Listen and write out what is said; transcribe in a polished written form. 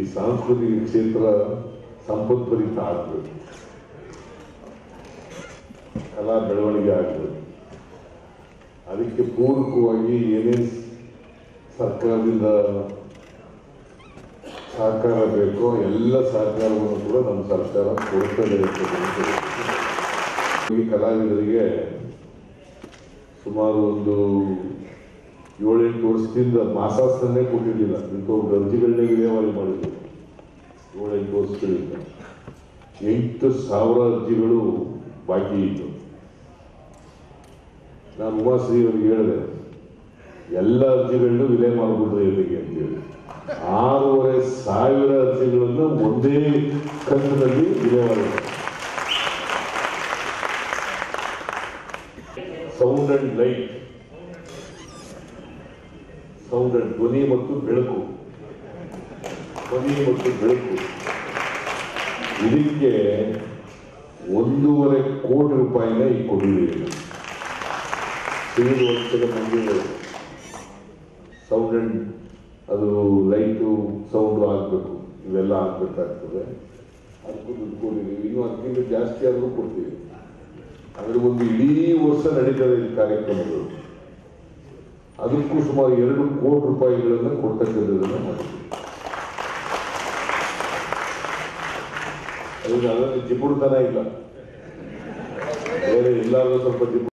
ಸಾಂಸ್ಕೃತಿಕ ಕ್ಷೇತ್ರ ಸಂಪತ್ಭರಿತ ಆಗಬೇಕು, ಕಲಾ ಬೆಳವಣಿಗೆ ಆಗಬೇಕು. ಅದಕ್ಕೆ ಪೂರಕವಾಗಿ ಏನೇನು ಸರ್ಕಾರದಿಂದ ಸಹಕಾರ ಬೇಕೋ ಎಲ್ಲ ಸಹಕಾರವನ್ನು ಕೂಡ ನಮ್ಮ ಸರ್ಕಾರ ಕೊಡ್ತದೆ. ಈ ಕಲಾವಿದರಿಗೆ ಸುಮಾರು ಒಂದು 7-8 ವರ್ಷದಿಂದ ಮಾಸಾಸನೇ ಕೊಟ್ಟಿರಲಿಲ್ಲ, ಇಂಥವ್ರು ಅರ್ಜಿಗಳನ್ನೇ ವಿಲೇವಾರಿ ಮಾಡಿದ್ರು. 7-8 ವರ್ಷಗಳಿಂದ 8,000 ಅರ್ಜಿಗಳು ಬಾಕಿ ಇತ್ತು. ನಾನು ಉಮಾಶ್ರೀ ಅವರಿಗೆ ಹೇಳಿದೆ, ಎಲ್ಲ ಅರ್ಜಿಗಳನ್ನು ವಿಲೇ ಮಾಡಿಬಿಟ್ರೆ ಇಲ್ಲಿಗೆ ಅಂತೇಳಿ 6,500 ಅರ್ಜಿಗಳನ್ನು ಒಂದೇ ಕಂತಿನಲ್ಲಿ ವಿಲೇ ಮಾಡಿದ್ರು. Sound and light, sound and ಧ್ವನಿ ಮತ್ತು ಬೆಳಕು, ಧ್ವನಿ ಮತ್ತು ಬೆಳಕು, ಇದಕ್ಕೆ 1.5 ಕೋಟಿ ರೂಪಾಯಿನ ಈಗ ಕೊಟ್ಟಿದ್ದೀವಿ. ಸಿವಿಲ್ ವರ್ಷದ ಮುಂದೆ ಸೌಂಡ್ ಅಂಡ್ ಅದು ಲೈಟು ಸೌಂಡು ಆಗಬೇಕು, ಇವೆಲ್ಲ ಆಗಬೇಕಾಗ್ತದೆ. ಅದಕ್ಕೂ ದುಡ್ಡು ಕೊಟ್ಟಿದ್ದೀವಿ. ಇನ್ನೂ 10 ತಿಂಗಳು ಜಾಸ್ತಿ ಆದರೂ ಕೊಡ್ತೀವಿ. ಅಂದರೆ ಒಂದು ಇಡೀ ವರ್ಷ ನಡೀತದೆ ಈ ಕಾರ್ಯಕ್ರಮಗಳು. ಅದಕ್ಕೂ ಸುಮಾರು 2 ಕೋಟಿ ರೂಪಾಯಿಗಳನ್ನು ಕೊಡ್ತಕ್ಕಂಥದ್ದನ್ನು ಮಾಡ್ತೀವಿ. ಅದರಲ್ಲಿ ಜಿಪುಡ್ತನ ಇಲ್ಲ, ಬೇರೆ ಎಲ್ಲಾದ್ರೂ ಸ್ವಲ್ಪ